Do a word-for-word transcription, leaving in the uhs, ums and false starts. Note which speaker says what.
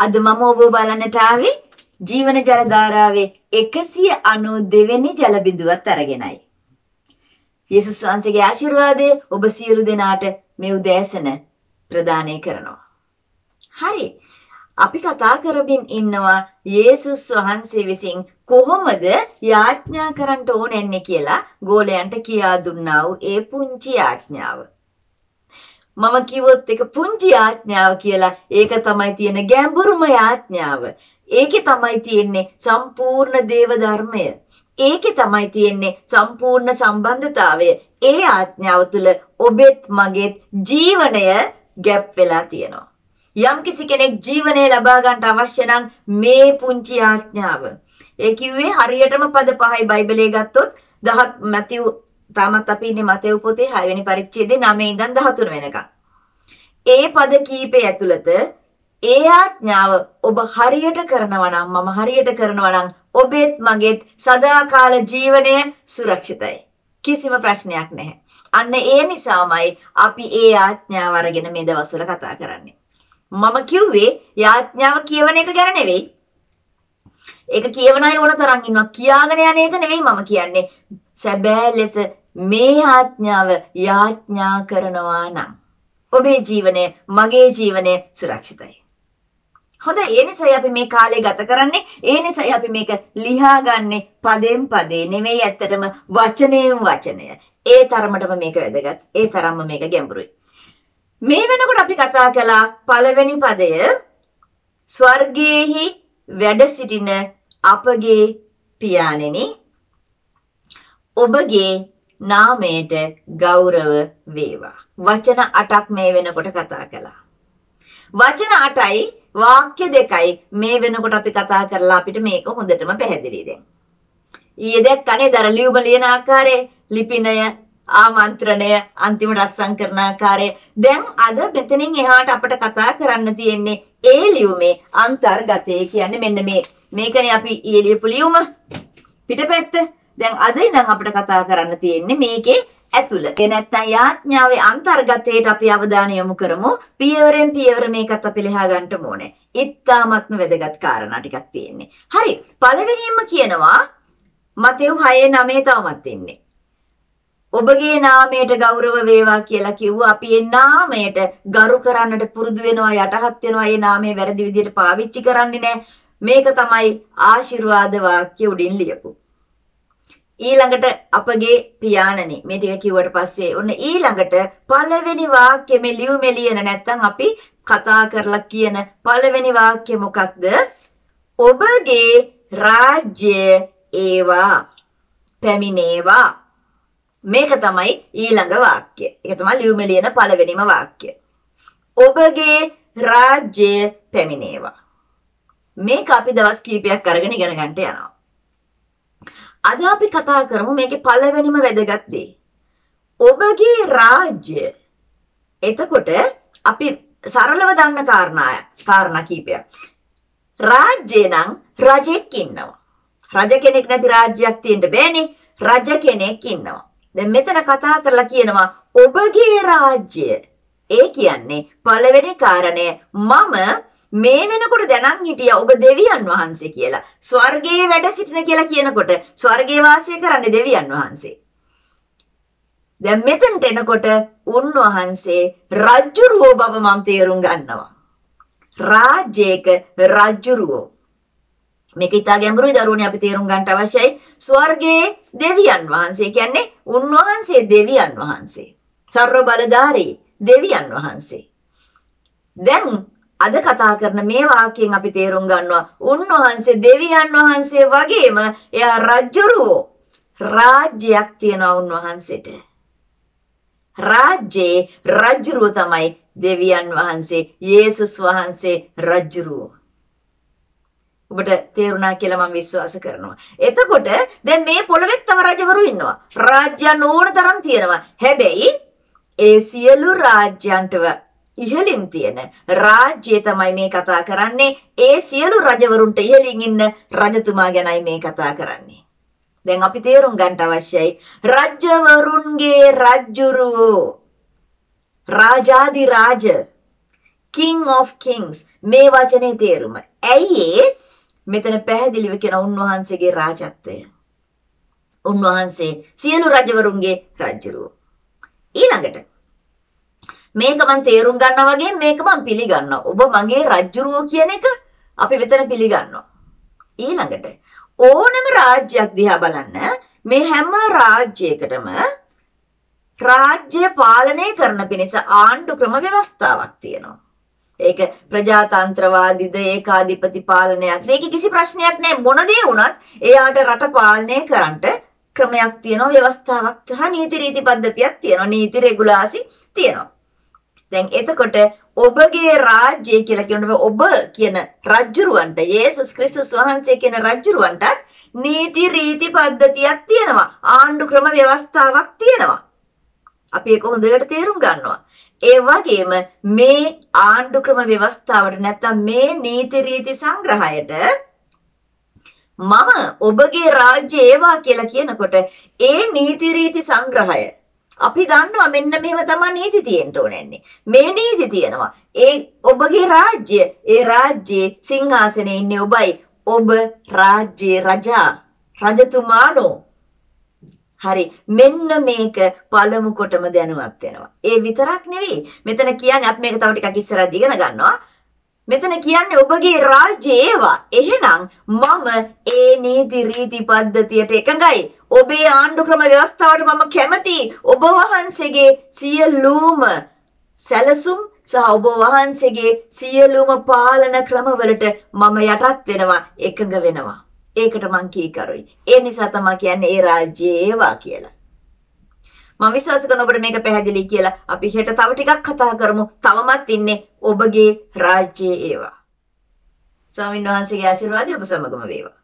Speaker 1: අද මම ඔබ බලන්නට ආවේ ජීවන ජල ධාරාවේ එකසිය අනූ දෙක වෙනි ජල බිඳුවත් අරගෙනයි. යේසුස් වහන්සේගේ ආශිර්වාදය ඔබ සියලු දෙනාට මේ උදෑසන ප්‍රදානය කරනවා. හරි. අපි කතා කරමින් ඉන්නවා යේසුස් වහන්සේ විසින් කොහොමද යාඥා කරන්න ඕනෙන්නේ කියලා ගෝලයන්ට කියා දුන්නා වූ ඒ පුංචි යාඥාව. මම කිව්වොත් ඒක පුංචි යාඥාව කියලා. ඒක තමයි තියෙන ගැඹුරුම යාඥාව. ඒකේ තමයි තියෙන්නේ සම්පූර්ණ දේව ධර්මය. ඒකේ තමයි තියෙන්නේ සම්පූර්ණ සම්බන්ධතාවය. ඒ යාඥාව තුළ ඔබෙත් මගේත් ජීවනය ගැප් වෙලා තියෙනවා. යම් කිසි කෙනෙක් ජීවනය ලබා ගන්නට අවශ්‍ය නම් මේ පුංචි යාඥාව. ඒ කිව්වේ හරියටම පද පහයි බයිබලයේ ගත්තොත් දහස් මැතිව් තාමත් අපි ඉන්නේ මතෙව් පොතේ හය වෙනි පරිච්ඡේදයේ නවය ඉඳන් දහතුන වෙනකම්. ඒ පද කීපය ඇතුළත ඒ යාඥාව ඔබ හරියට කරනවා නම් මම හරියට කරනවා නම් ඔබෙත් මගේත් සදාකාල ජීවනය සුරක්ෂිතයි. කිසිම ප්‍රශ්නයක් නැහැ. අන්න ඒ නිසාමයි අපි ඒ යාඥාව අරගෙන මේ දවස්වල කතා කරන්නේ. මම කිව්වේ යාඥාව කියවන එක ගැන නෙවෙයි. ඒක කියවන අය ඕන තරම් ඉන්නවා. කියාගෙන යන එක නෙවෙයි මම කියන්නේ. සැබෑ ලෙස මේ යාඥාව යාඥා කරනවා නම් ඔබේ ජීවනය මගේ ජීවනය සුරක්ෂිතයි. හොඳයි, ඒ නිසායි අපි මේ කාලේ ගත කරන්නේ. ඒ නිසායි අපි මේක ලියා ගන්නෙ පදෙන් පදේ නෙවෙයි, ඇත්තටම වචනයෙන් වචනය. ඒ තරමටම මේක වැදගත්. ඒ තරම්ම මේක ගැඹුරුයි. මේ වෙනකොට අපි කතා කළා පළවෙනි පදය ස්වර්ගයේහි වැඩ සිටින අපගේ පියාණෙනි ඔබගේ නාමයට ගෞරව වේවා. වචන අටක් මේ වෙනකොට කතා කළා. වචන අටයි වාක්‍ය දෙකයි මේ වෙනකොට අපි කතා කරලා අපිට මේක හොඳටම පැහැදිලි දැන්. ඊයේ දැක්කනේ දර ලියුම ලියන ආකාරය, ලිපිනය, ආමන්ත්‍රණය, අන්තිමට අත්සන් කරන ආකාරය. දැන් අද මෙතනින් එහාට අපිට කතා කරන්න තියෙන්නේ ඒ ලියුමේ අන්තර්ගතය කියන්නේ මෙන්න මේ මේකනේ අපි ඊයේ ලියපු ලියුම පිටපැත්ත. දැන් අද ඉඳන් අපිට කතා කරන්න තියෙන්නේ මේකේ ඇතුළ. ඒ නැත්තම් යාඥාවේ අන්තර්ගතයට අපි අවධානය යොමු කරමු. පියවරෙන් පියවර මේකත් අපි ලියා ගන්න ඕනේ. ඉතාමත්ම වැදගත් කාරණා ටිකක් තියෙන්නේ. හරි. පළවෙනියෙන්ම කියනවා මතෙව් හය නවය තවමත් ඉන්නේ. ඔබගේ නාමයට ගෞරව වේවා කියලා කිව්වා. අපි ඒ නාමයට ගරු කරන්නට පුරුදු වෙනවා, යටහත් වෙනවා. ඒ නාමය වැරදි විදිහට පාවිච්චි කරන්නේ නැහැ. මේක තමයි ආශිර්වාද වාක්‍ය උඩින් ලියපු. ඊළඟට අපගේ පියාණනි මේ ටික කිව්වට පස්සේ ඔන්න ඊළඟට පළවෙනි වාක්‍යෙ මේ ලියුමේ ලියන නැත්තම් අපි කතා කරලා කියන පළවෙනි වාක්‍ය මොකක්ද? ඔබගේ රාජ්‍ය ඒවා පැමිණේවා. මේක තමයි ඊළඟ වාක්‍ය. ඒක තමයි ලියුමේ ලියන පළවෙනිම වාක්‍ය. ඔබගේ රාජ්‍ය පැමිණේවා. මේක අපි දවස් කීපයක් අරගෙන ඉගෙන ගන්නට යනවා. අද අපි කතා කරමු මේකේ පළවෙනිම වැදගත් දේ. ඔබගේ රාජ්‍ය. එතකොට අපි සරලව දන්න කාරණාය. කාරණා කීපයක්. රාජ්‍ය නම් රජෙක් ඉන්නවා. රජ කෙනෙක් නැති රාජ්‍යයක් තියෙන්න බෑනේ. රජ කෙනෙක් ඉන්නවා. දැන් මෙතන කතා කරලා කියනවා ඔබගේ රාජ්‍ය. ඒ කියන්නේ පළවෙනි කාරණය මම මේ වෙනකොට දැනන් හිටියා ඔබ දෙවියන් වහන්සේ කියලා. ස්වර්ගයේ වැඩ සිටින කියලා කියනකොට ස්වර්ගයේ වාසය කරන්නේ දෙවියන් වහන්සේ. දැන් මෙතනට එනකොට උන්වහන්සේ රජුරුවෝ බව මම තේරුම් ගන්නවා. රාජ්‍යයක රජුරුවෝ. මේක ඉතා ගැඹුරුයි දරුවනේ අපි තේරුම් ගන්නට අවශ්‍යයි. ස්වර්ගයේ දෙවියන් වහන්සේ කියන්නේ උන්වහන්සේ දෙවියන් වහන්සේ. සර්ව බලධාරී දෙවියන් වහන්සේ. දැන් අද කතා කරන මේ වාක්‍යයෙන් අපි තේරුම් ගන්නවා උන්වහන්සේ දෙවියන් වහන්සේ වගේම එයා රජුරුවෝ. රාජ්‍යයක් තියෙනවා උන්වහන්සේට. රාජ්‍යයේ රජුරුවෝ තමයි දෙවියන් වහන්සේ. යේසුස් වහන්සේ රජුරුවෝ. ඔබට තේරුණා කියලා මම විශ්වාස කරනවා. එතකොට දැන් මේ පොළොවේ තව රජවරු ඉන්නවා. රාජ්‍යයන් ඕන තරම් තියෙනවා. හැබැයි ඒ සියලු රාජ්‍යයන්ට ඉහළින් තියෙන රාජ්‍යය තමයි මේ කතා කරන්නේ. ඒ සියලු රජවරුන්ට ඉහළින් ඉන්න රජතුමා ගැනයි මේ කතා කරන්නේ. දැන් අපි තේරුම් ගන්න අවශ්‍යයි රජවරුන්ගේ රජුරුවෝ. රාජාදි රාජ. King of Kings මේ වචනේ තේරුම. ඇයි මෙතන පැහැදිලිව කියන උන්වහන්සේගේ රාජත්වය. උන්වහන්සේ සියලු රජවරුන්ගේ රජුරුව. ඊළඟට මේක මම තේරුම් ගන්නවා වගේ මේක මම පිළිගන්නවා. ඔබ මගේ රජුරුව කියන එක අපි මෙතන පිළිගන්නවා. ඊළඟට ඕනම රාජ්‍යයක් දිහා බලන්න මේ හැම රාජ්‍යයකටම රාජ්‍ය පාලනය කරන පිණිස ආණ්ඩු ක්‍රම ව්‍යවස්ථාවක් තියෙනවා. ඒක ප්‍රජාතන්ත්‍රවාදීද ඒකාධිපති පාලනයක්. මේක කිසි ප්‍රශ්නයක් නැහැ. මොන දේ වුණත් එයාට රට පාලනය කරන්නට ක්‍රමයක් තියෙනවා, ව්‍යවස්ථාවක් සහ නීති රීති පද්ධතියක් තියෙනවා, නීති රෙගුලාසි තියෙනවා. දැන් එතකොට ඔබගේ රාජ්‍යය කියලා කියනකොට ඔබ කියන රජුරවන්ට යේසුස් ක්‍රිස්තුස් වහන්සේ කියන රජුරවන්ට නීති රීති පද්ධතියක් තියෙනවා, ආණ්ඩු ක්‍රම ව්‍යවස්ථාවක් තියෙනවා. අපි ඒක හොඳට තේරුම් ගන්නවා. ඒ වගේම මේ ආණ්ඩු ක්‍රම ව්‍යවස්ථාවට නැත්නම් මේ නීති රීති සංග්‍රහයට මම ඔබගේ රාජ්‍ය ඒවා කියලා කියනකොට ඒ නීති රීති සංග්‍රහය අපි දන්නවා මෙන්න මෙහෙම තමයි නීති තියෙන්න ඕනේ. මේ නීති තියෙනවා. ඒ ඔබගේ රාජ්‍ය, ඒ රාජ්‍යයේ සිංහාසනේ ඉන්නේ ඔබයි. ඔබ රාජ්‍යයේ රජා, රජතුමානෝ. හරි, මෙන්න මේක පළමු කොටම දැනුවත් වෙනවා. ඒ විතරක් නෙවෙයි. මෙතන කියන්නේ අපි මේක තව ටිකක් ඉස්සරහට ඉගෙන ගන්නවා. මෙතන කියන්නේ ඔබගේ රාජ්‍ය ඒවා. එහෙනම් මම ඒ නීති රීති පද්ධතියට එකඟයි. ඔබේ ආණ්ඩු ක්‍රම ව්‍යවස්ථාවට මම කැමතියි. ඔබ වහන්සේගේ සියලුම සැලසුම් සහ ඔබ වහන්සේගේ සියලුම පාලන ක්‍රමවලට මම යටත් වෙනවා, එකඟ වෙනවා. ඒකට මං කීකරුයි. ඒ නිසා තමයි කියන්නේ ඒ රාජ්‍ය ඒවා කියලා. මම විශ්වාස කරනවා ඔබට මේක පැහැදිලි කියලා. අපි හෙට තව ටිකක් කතා කරමු. තවමත් ඉන්නේ ඔබගේ රාජ්‍ය ඒවා. ස්වාමීන් වහන්සේගේ ආශිර්වාදය ඔබ සමගම වේවා.